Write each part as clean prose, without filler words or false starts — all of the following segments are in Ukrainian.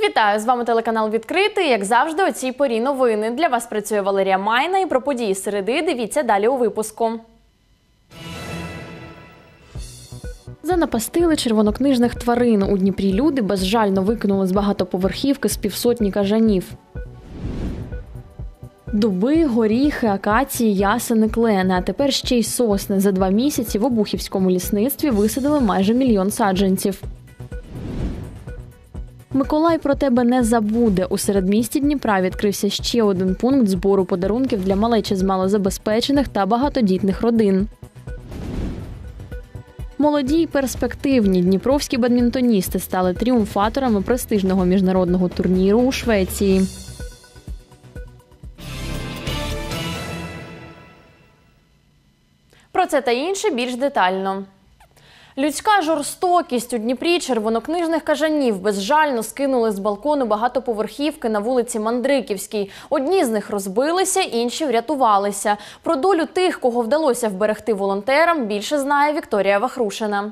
Вітаю! З вами телеканал «Відкритий». Як завжди, о цій порі новини. Для вас працює Валерія Майна. І про події середи дивіться далі у випуску. Занапастили червонокнижних тварин. У Дніпрі люди безжально викинули з багатоповерхівки з півсотні кажанів. Дуби, горіхи, акації, ясени, клени, а тепер ще й сосни. За 2 місяці в Обухівському лісництві висадили майже 1 мільйон саджанців. Миколай про тебе не забуде. У середмісті Дніпра відкрився ще один пункт збору подарунків для малечі з малозабезпечених та багатодітних родин. Молоді й перспективні дніпровські бадмінтоністи стали тріумфаторами престижного міжнародного турніру у Швеції. Про це та інше більш детально. Людська жорстокість. У Дніпрі червонокнижних кажанів безжально скинули з балкону багатоповерхівки на вулиці Мандриківській. Одні з них розбилися, інші врятувалися. Про долю тих, кого вдалося вберегти волонтерам, більше знає Вікторія Вахрушина.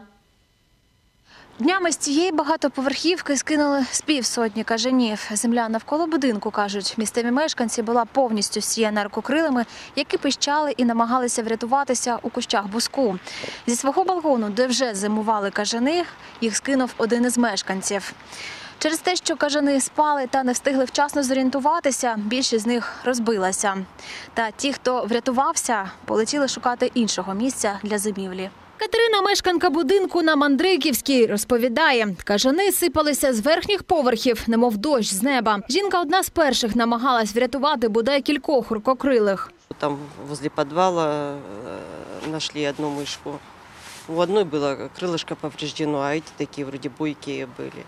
Днями з цієї багатоповерхівки скинули з півсотні кажанів. Земля навколо будинку, кажуть, місцеві мешканці була повністю всіяна рукокрилами, які пищали і намагалися врятуватися у кущах буску. Зі свого балкону, де вже зимували кажани, їх скинув один із мешканців. Через те, що кажани спали та не встигли вчасно зорієнтуватися, більшість з них розбилася. Та ті, хто врятувався, полетіли шукати іншого місця для зимівлі. Катерина, мешканка будинку на Мандриківській, розповідає, кажани сипалися з верхніх поверхів, немов дощ з неба. Жінка одна з перших намагалась врятувати бодай кількох рукокрилих. Там возле подвала нашли одну мышку. У одной было крылышко повреждено, а эти такие вроде бойкие были.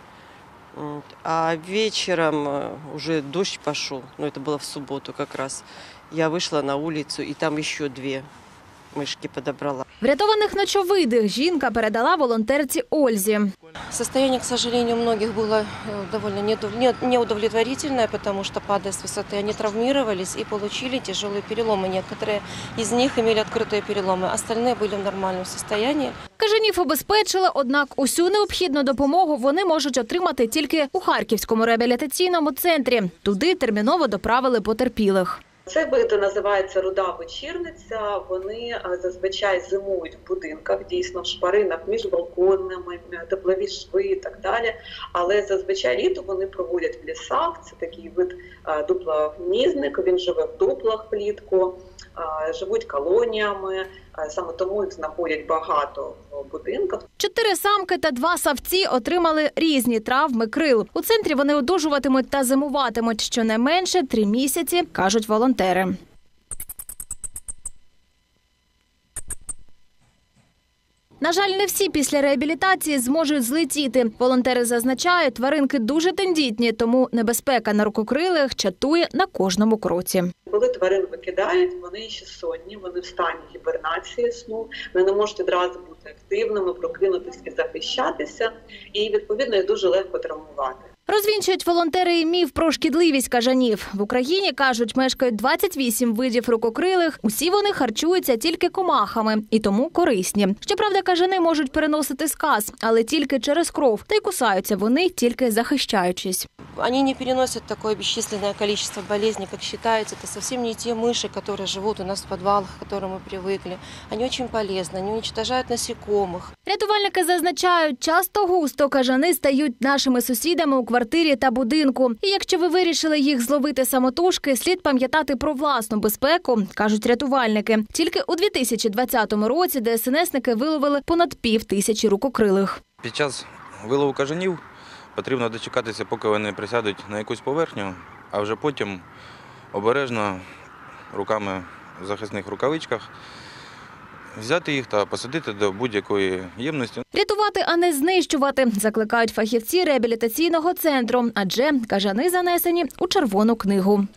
А вечером уже дождь пошел, это было в субботу как раз. Я вышла на улицу, и там еще 2 мишки подобрала. Врятованих ночовидих жінка передала волонтерці Ользі. Состояние, к сожалению, у многих было довольно неудовлетворительное, потому что, падая с высоты, они травмировались и получили тяжелые переломы. Некоторые из них имели открытые переломы, остальные были в нормальном состоянии. Кажанів обезпечили, однак усю необхідну допомогу вони можуть отримати тільки у Харківському реабілітаційному центрі. Туди терміново доправили потерпілих. Цей вид називається руда вечірниця. Вони зазвичай зимують в будинках, дійсно в шпаринах між балконами, теплові шви і так далі. Але зазвичай літо вони проводять в лісах. Це такий вид дуплогнізник, він живе в дуплах влітку, живуть колоніями. Саме тому їх знаходять багато в будинках. 4 самки та 2 савці отримали різні травми крил. У центрі вони одужуватимуть та зимуватимуть щонайменше 3 місяці, кажуть волонтери. На жаль, не всі після реабілітації зможуть злетіти. Волонтери зазначають, тваринки дуже тендітні, тому небезпека на рукокрилих чатує на кожному кроці. Коли тварин викидають, вони ще сонні, вони в стані гібернації сну, вони не можуть одразу бути активними, прокинутися і захищатися, і, відповідно, їх дуже легко травмувати. Розвінчують волонтери і міф про шкідливість кажанів. В Україні, кажуть, мешкають 28 видів рукокрилих. Усі вони харчуються тільки комахами і тому корисні. Щоправда, кажани можуть переносити сказ, але тільки через кров. Та й кусаються вони тільки захищаючись. Они не переносят такое бесчисленное количество болезней, как считается. Это совсем не те мыши, которые живут у нас в подвалах, к которым мы привыкли. Они очень полезны, они уничтожают насекомых. Рятувальники зазначають, часто-густо кажани стають нашими сусідами у квартирі та будинку. І якщо ви вирішили їх зловити самотужки, слід пам'ятати про власну безпеку, кажуть рятувальники. Тільки у 2020 році ДСНСники виловили понад 5000 рукокрилих. Під час вилову кажанів потрібно дочекатися, поки вони присядуть на якусь поверхню, а вже потім обережно руками в захисних рукавичках взяти їх та посадити до будь-якої ємності. Рятувати, а не знищувати, закликають фахівці реабілітаційного центру, адже кажани занесені у Червону книгу.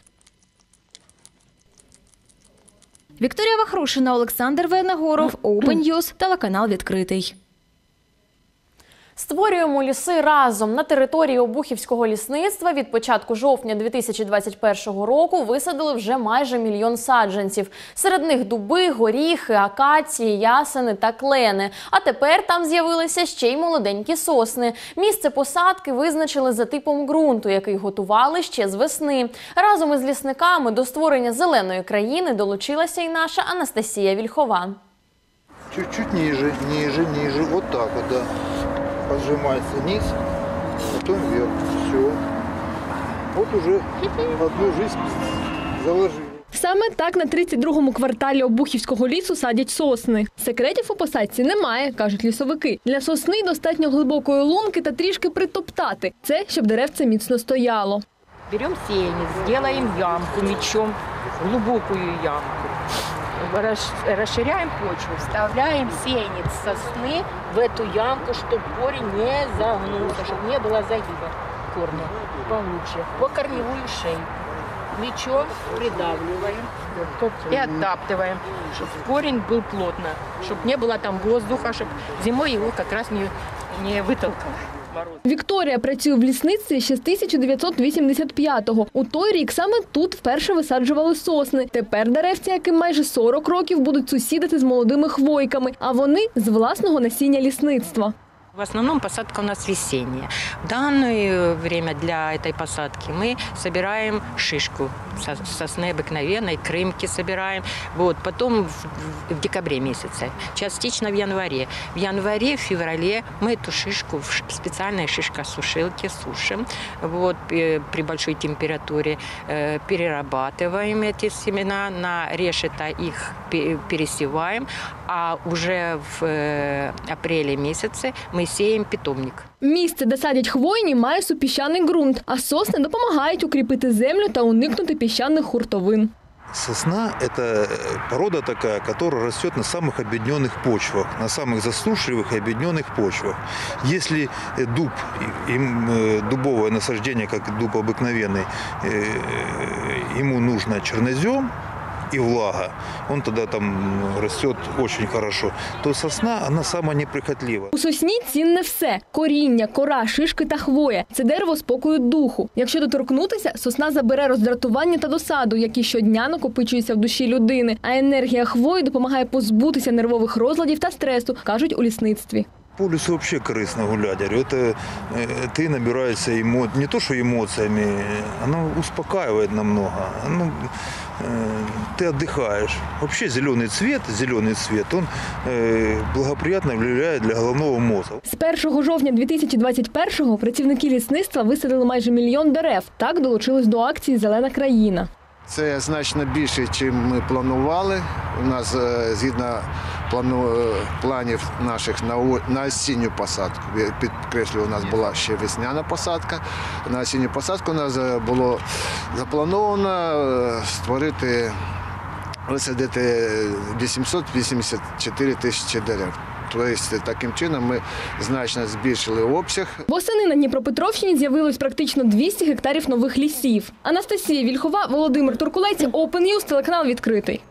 Вікторія Вахрушина, Олександр Венегоров, Open News, телеканал «Відкритий». З Створюємо ліси разом. На території Обухівського лісництва від початку жовтня 2021 року висадили вже майже 1 мільйон саджанців. Серед них дуби, горіхи, акації, ясени та клени. А тепер там з'явилися ще й молоденькі сосни. Місце посадки визначили за типом ґрунту, який готували ще з весни. Разом із лісниками до створення зеленої країни долучилася і наша Анастасія Вільхова. Чуть-чуть ниже, ниже, вот так вот, да. Поджимается низ, потом вверх. Все. Вот уже одну жизнь заложили. Саме так на 32-му кварталі Обухівського лісу садять сосни. Секретів у посадці немає, кажуть лісовики. Для сосни достатньо глибокої лунки та трішки притоптати. Це, щоб деревце міцно стояло. Берем сеянец, делаем ямку мечом, глубокую ямку. Расширяем почву, вставляем сеянец сосны в эту ямку, чтобы корень не загнулся, чтобы не было загиба корня. Получше. По корневую шею. Мечом придавливаем и оттаптываем, чтобы корень был плотно, чтобы не было там воздуха, чтобы зимой его как раз не вытолкал. Вікторія працює в лісництві ще з 1985-го. У той рік саме тут вперше висаджували сосни. Тепер деревця, яким майже 40 років, будуть сусідити з молодими хвойками, а вони з власного насіння лісництва. В основном посадка у нас весенняя. В данное время для этой посадки мы собираем шишку сосны обыкновенной, крымки собираем. Вот. Потом в декабре месяце, частично в январе. В январе, в феврале мы эту шишку в специальной шишкосушилке сушим. Вот. При большой температуре перерабатываем эти семена на решето, их пересеваем. А уже в апреле месяце мы сеем питомник. Місце, де садять хвойні, має супіщаний ґрунт, а сосни допомагають укріпити землю та уникнути піщаних хуртовин. Сосна – это порода такая, которая растет на самых обедненных почвах, на самых засушливых и обедненных почвах. Если дуб, дубовое насаждение, как дуб обыкновенный, ему нужно чернозем и влага, он тогда там растет очень хорошо, то сосна, она самая неприхотлива. У сосні цінне все – коріння, кора, шишки та хвоя. Це дерево спокою духу. Якщо доторкнутися, сосна забере роздратування та досаду, які щодня накопичуються в душі людини. А енергія хвої допомагає позбутися нервових розладів та стресу, кажуть у лісництві. По лесу вообще корыстно гулять. Это ты набираешься не то что эмоциями, оно успокаивает намного. Ты отдыхаешь. Вообще зеленый цвет, он благоприятно влияет для головного мозга. З 1 жовтня 2021-го працівники лісництва висадили майже 1 мільйон дерев. Так долучились до акції «Зелена країна». Це значно більше, ніж ми планували. У нас згідно планів наших на осінню посадку. Підкреслюю, у нас була ще весняна посадка. На осінню посадку у нас було заплановано висадити 884 тисячі дерев. Тобто, таким чином ми значно збільшили обсяг. Восени на Дніпропетровщині з'явилось практично 200 гектарів нових лісів. Анастасія Вільхова, Володимир Туркулець, Open News, телеканал «Відкритий».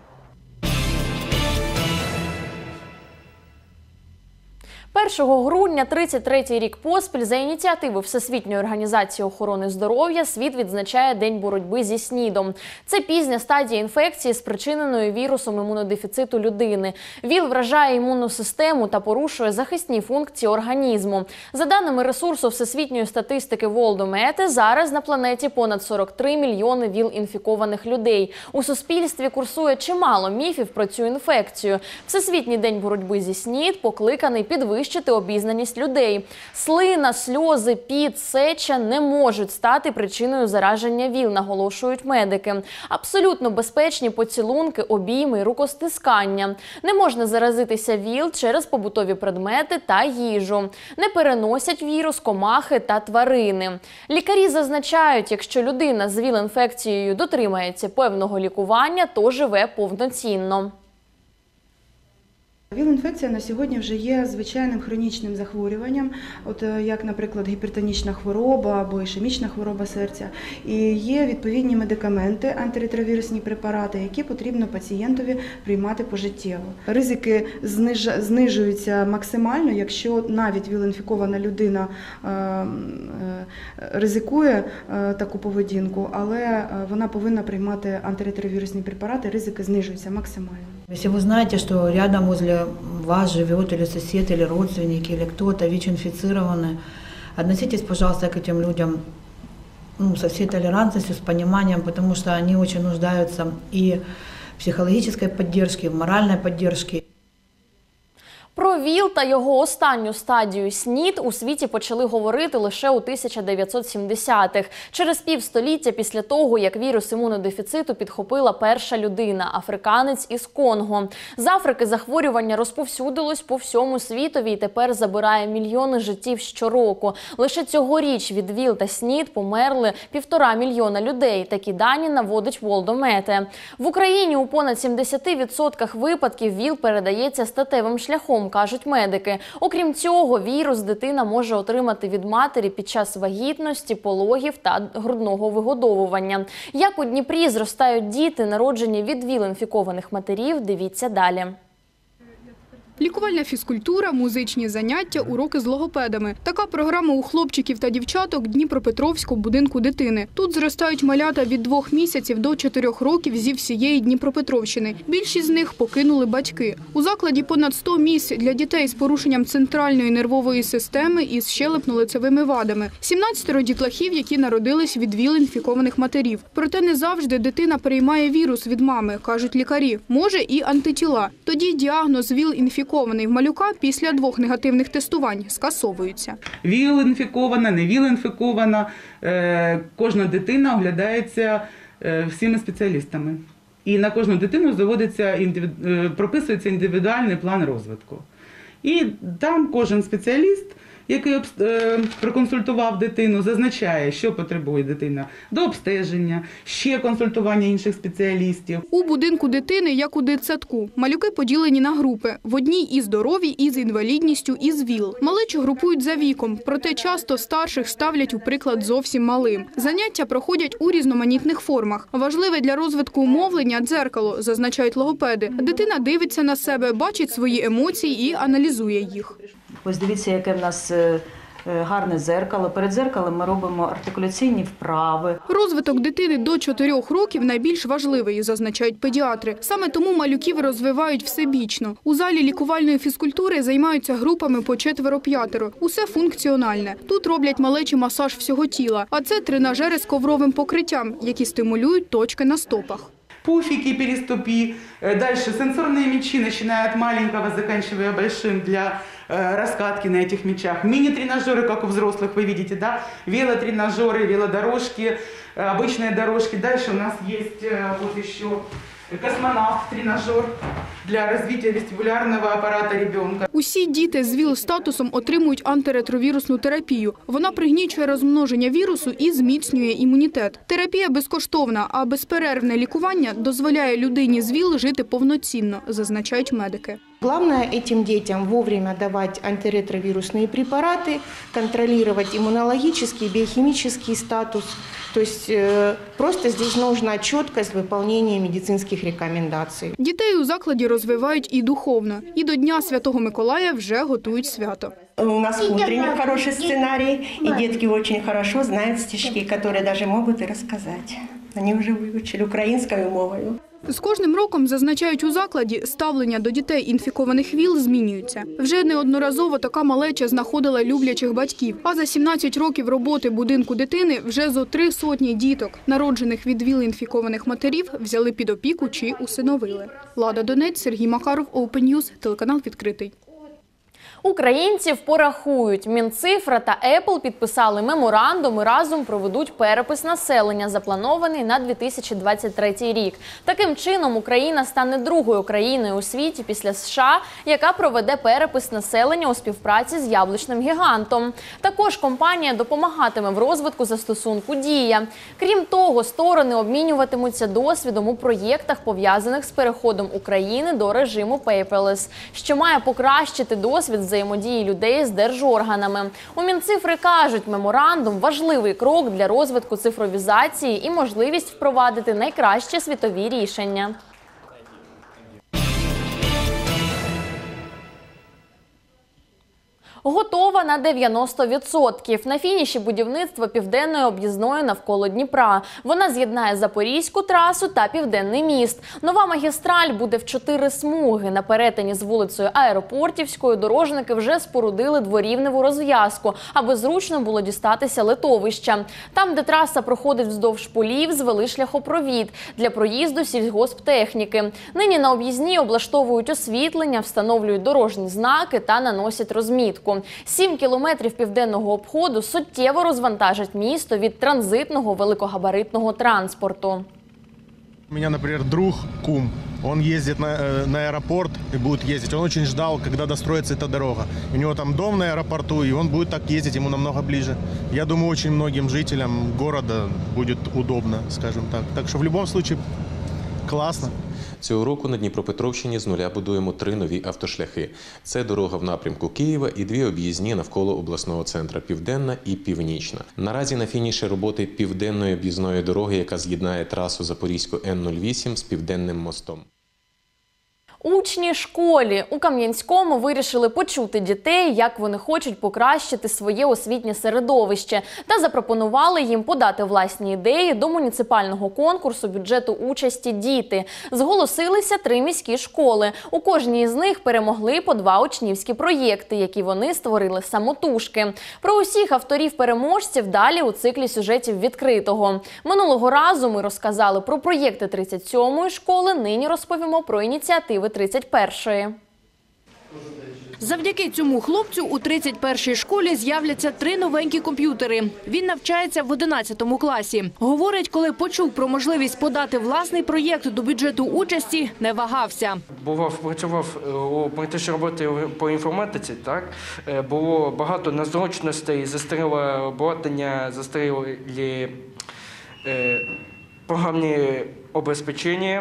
1 грудня 33-й рік поспіль за ініціативи Всесвітньої організації охорони здоров'я світ відзначає День боротьби зі СНІДом. Це пізня стадія інфекції, спричиненої вірусом імунодефіциту людини. ВІЛ вражає імунну систему та порушує захисні функції організму. За даними ресурсу Всесвітньої статистики Worldomet, зараз на планеті понад 43 мільйони ВІЛ-інфікованих людей. У суспільстві курсує чимало міфів про цю інфекцію. Всесвітній день боротьби зі СНІД покликаний підвищити обізнаність людей. Слина, сльози, піт, сеча не можуть стати причиною зараження ВІЛ, наголошують медики. Абсолютно безпечні поцілунки, обійми, рукостискання. Не можна заразитися ВІЛ через побутові предмети та їжу. Не переносять вірус комахи та тварини. Лікарі зазначають, якщо людина з ВІЛ-інфекцією дотримається певного лікування, то живе повноцінно. ВІЛ-інфекція на сьогодні вже є звичайним хронічним захворюванням, як, наприклад, гіпертонічна хвороба або ішемічна хвороба серця. І є відповідні медикаменти, антиретровірусні препарати, які потрібно пацієнтові приймати пожиттєво. Ризики знижуються максимально, якщо навіть ВІЛ-інфікована людина ризикує таку поведінку, але вона повинна приймати антиретровірусні препарати, ризики знижуються максимально. Если вы знаете, что рядом возле вас живет или сосед, или родственники, или кто-то ВИЧ-инфицированный, относитесь, пожалуйста, к этим людям со всей толерантностью, с пониманием, потому что они очень нуждаются и в психологической поддержке, и в моральной поддержке. Про ВІЛ та його останню стадію СНІД у світі почали говорити лише у 1970-х, через півстоліття після того, як вірус імунодефіциту підхопила перша людина – африканець із Конго. З Африки захворювання розповсюдилось по всьому світові і тепер забирає мільйони життів щороку. Лише цьогоріч від ВІЛ та СНІД померли 1,5 мільйона людей. Такі дані наводить Worldomet. В Україні у понад 70% випадків ВІЛ передається статевим шляхом, кажуть медики. Окрім цього, вірус дитина може отримати від матері під час вагітності, пологів та грудного вигодовування. Як у Дніпрі зростають діти, народжені від ВІЛ-інфікованих матерів, дивіться далі. Лікувальна фізкультура, музичні заняття, уроки з логопедами. Така програма у хлопчиків та дівчаток Дніпропетровського будинку дитини. Тут зростають малята від 2 місяців до 4 років зі всієї Дніпропетровщини. Більшість з них покинули батьки. У закладі понад 100 місць для дітей з порушенням центральної нервової системи і з щелепно-лицевими вадами. 17 дітлахів, які народились від ВІЛ-інфікованих матерів. Проте не завжди дитина переймає вірус від мами, кажуть лікарі. Може і антитіла. Тоді діагноз ВІЛ-інфікований в малюка після 2 негативних тестувань скасовуються. ВІЛ-інфікована, не ВІЛ-інфікована. Кожна дитина оглядається всіма спеціалістами. І на кожну дитину прописується індивідуальний план розвитку. І там кожен спеціаліст, який проконсультував дитину, зазначає, що потребує дитина до обстеження, ще консультування інших спеціалістів. У будинку дитини, як у дитсадку, малюки поділені на групи. В одній і здорові, і з інвалідністю, і з ВІЛ. Малечу групують за віком, проте часто старших ставлять у приклад зовсім малим. Заняття проходять у різноманітних формах. Важливе для розвитку мовлення – дзеркало, зазначають логопеди. Дитина дивиться на себе, бачить свої емоції і аналізує їх. Ось дивіться, яке в нас гарне дзеркало. Перед дзеркалом ми робимо артикуляційні вправи. Розвиток дитини до 4 років найбільш важливий, зазначають педіатри. Саме тому малюків розвивають всебічно. У залі лікувальної фізкультури займаються групами по 4-5. Усе функціональне. Тут роблять малечі масаж всього тіла. А це тренажери з ковровим покриттям, які стимулюють точки на стопах. Пуфики, переступи, дальше сенсорные мячи, начиная от маленького, заканчивая большим для раскатки на этих мячах. Мини-тренажеры, как у взрослых, вы видите, да? Велотренажеры, велодорожки, обычные дорожки. Дальше у нас есть вот еще космонавт-тренажер для розвитку вестибулярного апарату ребенка. Усі діти з ВІЛ-статусом отримують антиретровірусну терапію. Вона пригнічує розмноження вірусу і зміцнює імунітет. Терапія безкоштовна, а безперервне лікування дозволяє людині з ВІЛ жити повноцінно, зазначають медики. Главное этим детям вовремя давать антиретровирусные препараты, контролировать иммунологический, биохимический статус. То есть просто здесь нужна четкость выполнения медицинских рекомендаций. Дітей у закладі розвивають і духовно. І до Дня Святого Миколая вже готують свято. У нас утренник хороший сценарий, и детки очень хорошо знают стишки, которые даже могут и рассказать. Они уже выучили украинскую мовою. З кожним роком, зазначають у закладі, ставлення до дітей інфікованих ВІЛ змінюється. Вже неодноразово така малеча знаходила люблячих батьків. А за 17 років роботи будинку дитини вже зо 300 діток, народжених від ВІЛ-інфікованих матерів, взяли під опіку чи усиновили. Лада Донець, Сергій Макаров, Open News, телеканал «Відкритий». Українців порахують. Мінцифра та Apple підписали меморандум і разом проведуть перепис населення, запланований на 2023 рік. Таким чином, Україна стане другою країною у світі після США, яка проведе перепис населення у співпраці з яблучним гігантом. Також компанія допомагатиме в розвитку застосунку «Дія». Крім того, сторони обмінюватимуться досвідом у проєктах, пов'язаних з переходом України до режиму paperless, що має покращити досвід взаємодії людей з держорганами. У Мінцифри кажуть, меморандум – важливий крок для розвитку цифровізації і можливість впровадити найкращі світові рішення. Готова на 90%. На фініші будівництва південної об'їзної навколо Дніпра. Вона з'єднає Запорізьку трасу та Південний міст. Нова магістраль буде в 4 смуги. На перетині з вулицею Аеропортівською дорожники вже спорудили дворівневу розв'язку, аби зручно було дістатися литовища. Там, де траса проходить вздовж полів, звели шляхопровід для проїзду сільгосптехніки. Нині на об'їзній облаштовують освітлення, встановлюють дорожні знаки та наносять розмітку. 7 кілометрів південного обходу суттєво розвантажать місто від транзитного великогабаритного транспорту. У меня, например, друг, кум, он ездит на аэропорт и будет ездить. Он очень ждал, когда достроится эта дорога. У него там дом на аэропорту, и он будет так ездить, ему намного ближе. Я думаю, очень многим жителям города будет удобно, скажем так. Так что в любом случае классно. Цього року на Дніпропетровщині з нуля будуємо 3 нові автошляхи. Це дорога в напрямку Києва і 2 об'їзні навколо обласного центру – Південна і Північна. Наразі на фініші роботи південної об'їзної дороги, яка з'єднає трасу Запорізьку Н-08 з Південним мостом. Учні школі у Кам'янському вирішили почути дітей, як вони хочуть покращити своє освітнє середовище, та запропонували їм подати власні ідеї до муніципального конкурсу бюджету участі «Діти». Зголосилися 3 міські школи. У кожній із них перемогли по 2 учнівські проєкти, які вони створили самотужки. Про усіх авторів-переможців далі у циклі сюжетів «Відкритого». Минулого разу ми розказали про проєкти 37-ї школи, нині розповімо про ініціативи 31-ї. Завдяки цьому хлопцю у 31-й школі з'являться 3 новенькі комп'ютери. Він навчається в 11 класі. Говорить, коли почув про можливість подати власний проєкт до бюджету участі, не вагався. Працював у практичній роботі по інформатиці, так? Було багато незручностей, застаріле обладнання, застарілі програмні обезпечення.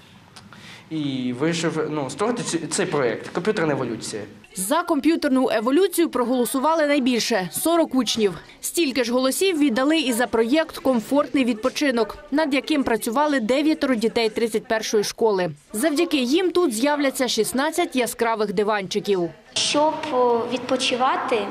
І вирішив створити цей проєкт «Комп'ютерна еволюція». За комп'ютерну еволюцію проголосували найбільше – 40 учнів. Стільки ж голосів віддали і за проєкт «Комфортний відпочинок», над яким працювали 9 дітей 31-ї школи. Завдяки їм тут з'являться 16 яскравих диванчиків. Щоб відпочивати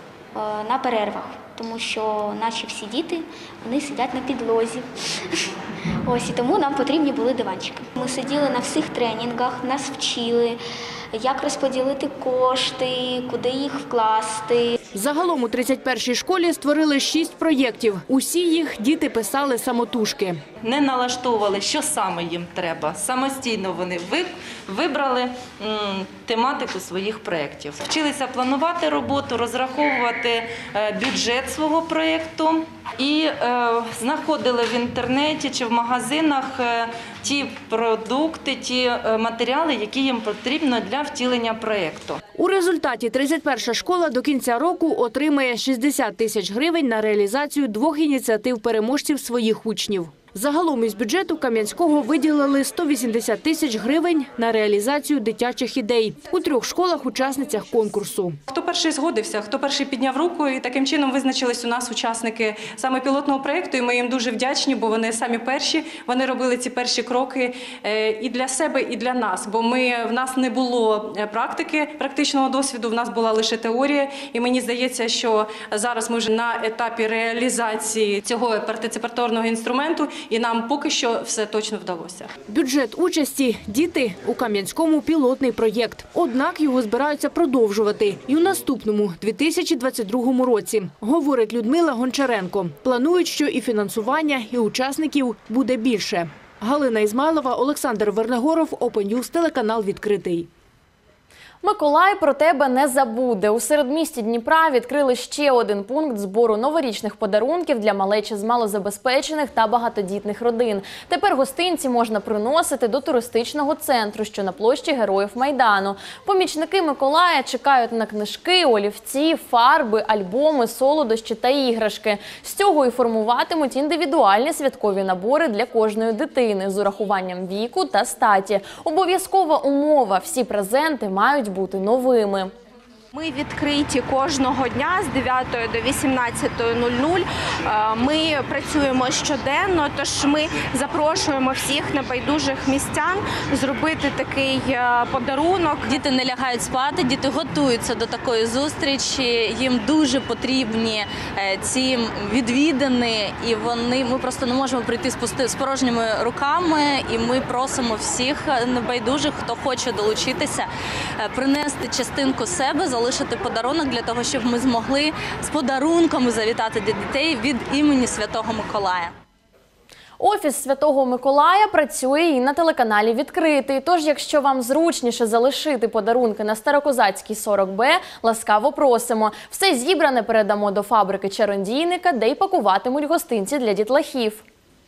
на перервах, тому що наші всі діти, вони сидять на підлозі. Ось, і тому нам потрібні були диванчики. Ми сиділи на всіх тренінгах, нас вчили, як розподілити кошти, куди їх вкласти. Загалом у 31-й школі створили 6 проєктів. Усі їх діти писали самотужки. Не налаштовували, що саме їм треба. Самостійно вони вибрали тематику своїх проєктів. Вчилися планувати роботу, розраховувати бюджет свого проєкту і знаходили в інтернеті чи в магазинах ті продукти, ті матеріали, які їм потрібно для втілення проєкту. У результаті 31-ша школа до кінця року отримає 60 тисяч гривень на реалізацію 2 ініціатив переможців своїх учнів. Загалом із бюджету Кам'янського виділили 180 тисяч гривень на реалізацію дитячих ідей у 3 школах-учасницях конкурсу. Хто перший згодився, хто перший підняв руку, і таким чином визначились у нас учасники саме пілотного проєкту, і ми їм дуже вдячні, бо вони самі перші, вони робили ці перші кроки і для себе, і для нас, бо в нас не було практики, практичного досвіду, в нас була лише теорія, і мені здається, що зараз ми вже на етапі реалізації цього партиципаторного інструменту, і нам поки що все точно вдалося. Бюджет участі «Діти» у Кам'янському пілотний проєкт. Однак його збираються продовжувати і у наступному, 2022 році, говорить Людмила Гончаренко. Планують, що і фінансування, і учасників буде більше. Галина Ізмайлова, Олександр Вернегоров, Open News, телеканал «Відкритий». Миколай про тебе не забуде. У середмісті Дніпра відкрили ще один пункт збору новорічних подарунків для малечі з малозабезпечених та багатодітних родин. Тепер гостинці можна приносити до туристичного центру, що на площі Героїв Майдану. Помічники Миколая чекають на книжки, олівці, фарби, альбоми, солодощі та іграшки. З цього і формуватимуть індивідуальні святкові набори для кожної дитини з урахуванням віку та статі. Обов'язкова умова – всі презенти мають бути новими. Ми відкриті кожного дня з 9 до 18:00. Ми працюємо щоденно, тож ми запрошуємо всіх небайдужих містян зробити такий подарунок. Діти не лягають спати, діти готуються до такої зустрічі, їм дуже потрібні ці відвідини, і ми просто не можемо прийти з порожніми руками, і ми просимо всіх небайдужих, хто хоче долучитися, принести частинку себе, залишити подарунок для того, щоб ми змогли з подарунками завітати до дітей від імені Святого Миколая. Офіс Святого Миколая працює і на телеканалі «Відкритий». Тож, якщо вам зручніше залишити подарунки на Старокозацькій 40Б, ласкаво просимо. Все зібране передамо до фабрики чародійника, де й пакуватимуть гостинці для дітлахів.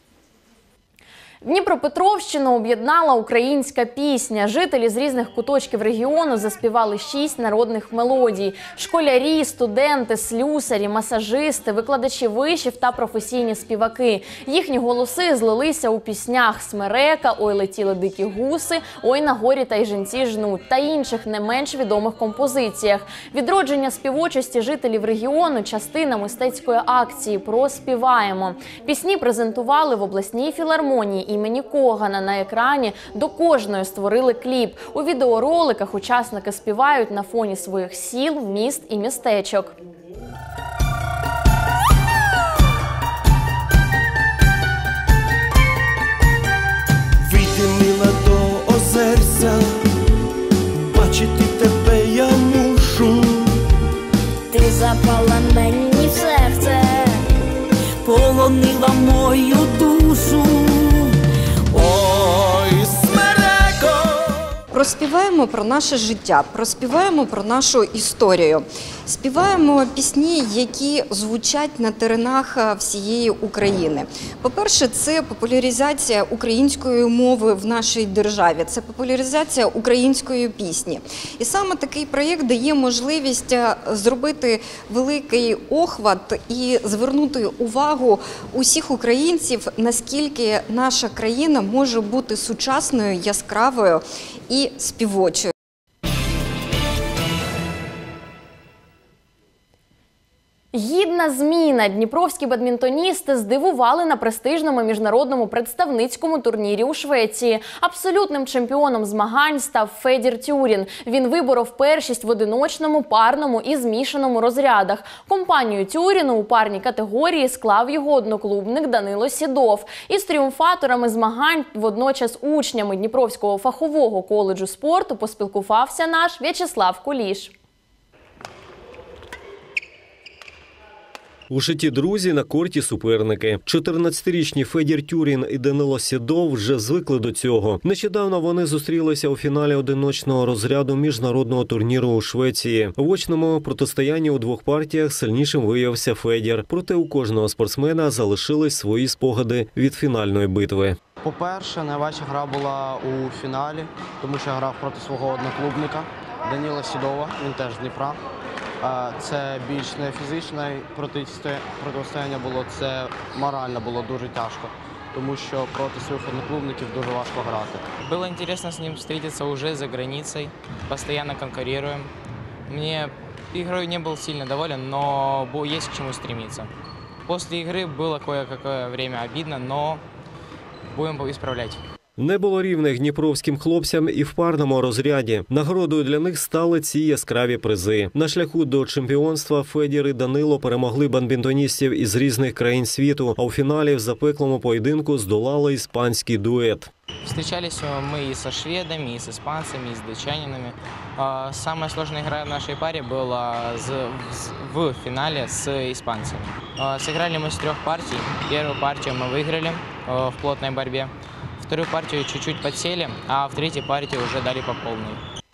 Дніпропетровщину об'єднала українська пісня. Жителі з різних куточків регіону заспівали 6 народних мелодій. Школярі, студенти, слюсарі, масажисти, викладачі вишів та професійні співаки. Їхні голоси злилися у піснях «Смерека», «Ой летіли дикі гуси», «Ой на горі та й жінці жнуть» та інших не менш відомих композиціях. Відродження співочості жителів регіону – частина мистецької акції «Проспіваємо». Пісні презентували в обласній філармонії імені Когана. На екрані до кожної створили кліп. У відеороликах учасники співають на фоні своїх сіл, міст і містечок. Вийди, мила, до озерця, бачити тебе я мушу. Ти запала мені в серце, полонила мою душу. Ой, смереко! Проспіваємо про наше життя, проспіваємо про нашу історію. Співаємо пісні, які звучать на теренах всієї України. По-перше, це популяризація української мови в нашій державі, це популяризація української пісні. І саме такий проєкт дає можливість зробити великий охват і звернути увагу усіх українців, наскільки наша країна може бути сучасною, яскравою і співочою. Гідна зміна. Дніпровські бадмінтоністи здивували на престижному міжнародному представницькому турнірі у Швеції. Абсолютним чемпіоном змагань став Федір Тюрін. Він виборов першість в одиночному, парному і змішаному розрядах. Компанію Тюріну у парній категорії склав його одноклубник Данило Сідов. Із тріумфаторами змагань, водночас учнями Дніпровського фахового коледжу спорту, поспілкувався наш В'ячеслав Куліш. У житті друзі, на корті суперники. 14-річні Федір Тюрін і Данило Сідов вже звикли до цього. Нещодавно вони зустрілися у фіналі одиночного розряду міжнародного турніру у Швеції. У очному протистоянні у двох партіях сильнішим виявився Федір. Проте у кожного спортсмена залишились свої спогади від фінальної битви. По-перше, найважча гра була у фіналі, тому що я грав проти свого одноклубника Данила Сідова, він теж з Дніпра. Це більш не фізичне протистояння було, це морально було дуже тяжко, тому що проти своїх одноклубників дуже важко грати. Было интересно с ним встретиться уже за границей, постоянно конкурируем. Мне игрой не был сильно доволен, но есть к чему стремиться. После игры было кое-какое время обидно, но будем исправлять. Не було рівних дніпровським хлопцям і в парному розряді. Нагородою для них стали ці яскраві призи. На шляху до чемпіонства Федір і Данило перемогли бадмінтоністів із різних країн світу, а у фіналі в запеклому поєдинку здолали іспанський дует. Встречались мы и со шведами, и с испанцами, и с датчанинами. Самая сложная игра в нашей паре была в финале с испанцами. Сыграли мы с 3 партий. Первую партию мы выиграли в плотной борьбе. Вторую партию чуть-чуть подсели, а в третьей партии уже дали по полной.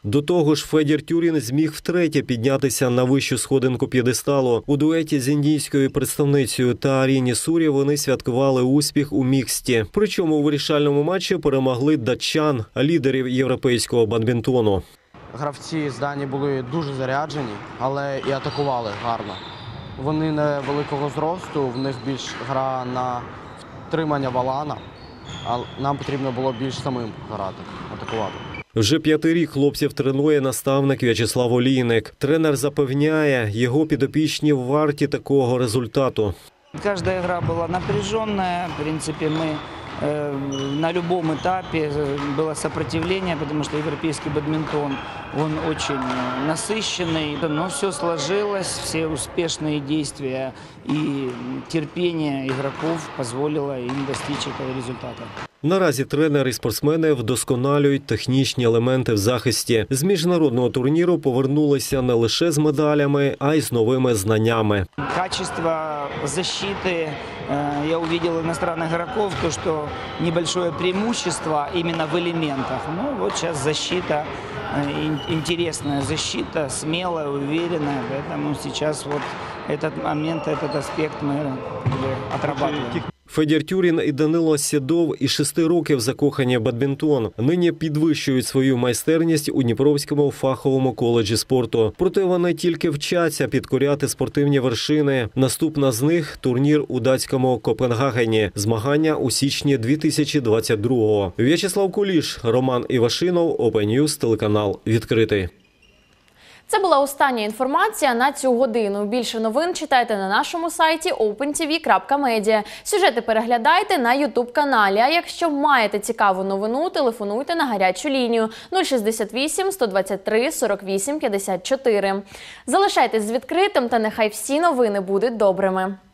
До того ж, Федір Тюрін зміг втретє піднятися на вищу сходинку п'єдесталу. У дуеті з індійською представницею Тааріні Сурі вони святкували успіх у міксті. Причому у вирішальному матчі перемогли датчан, лідерів європейського бадмінтону. Гравці з Данії були дуже заряджені, але і атакували гарно. Вони невеликого зросту, в них більш гра на втримання валана, а нам потрібно було більш самим грати, атакувати. Вже 5-й рік хлопців тренує наставник В'ячеслав Олійник. Тренер запевняє, його підопічні варті такого результату. Каждая игра была напряженная. В принципе, мы на любом этапе было сопротивление, потому что европейский бадминтон, он очень насыщенный. Но все сложилось, все успешные действия и терпение игроков позволило им достичь этого результата. Наразі тренери і спортсмени вдосконалюють технічні елементи в захисті. З міжнародного турніру повернулися не лише з медалями, а й з новими знаннями. Качество защиты я увидел иностранных игроков, то, что небольшое преимущество именно в элементах. Ну вот сейчас защита, интересная защита, смелая, уверенная, поэтому сейчас вот этот момент, этот аспект мы отрабатываем. Федір Тюрін і Данило Сєдов із 6 років закохані в бадмінтон. Нині підвищують свою майстерність у Дніпровському фаховому коледжі спорту. Проте вони тільки вчаться підкоряти спортивні вершини. Наступна з них – турнір у датському Копенгагені. Змагання у січні 2022-го. В'ячеслав Куліш, Роман Івашинов, Open News, телеканал «Відкритий». Це була остання інформація на цю годину. Більше новин читайте на нашому сайті opentv.media. Сюжети переглядайте на YouTube-каналі. А якщо маєте цікаву новину, телефонуйте на гарячу лінію 068 123 48 54. Залишайтесь з відкритим та нехай всі новини будуть добрими.